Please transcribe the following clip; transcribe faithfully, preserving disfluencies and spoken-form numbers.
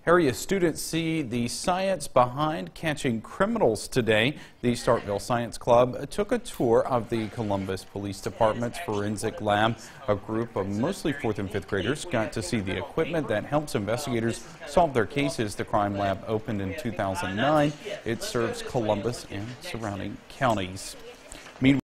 Area students see the science behind catching criminals today. The Starkville Science Club took a tour of the Columbus Police Department's forensic lab. A group of mostly fourth and fifth graders got to see the equipment that helps investigators solve their cases. The crime lab opened in two thousand nine. It serves Columbus and surrounding counties.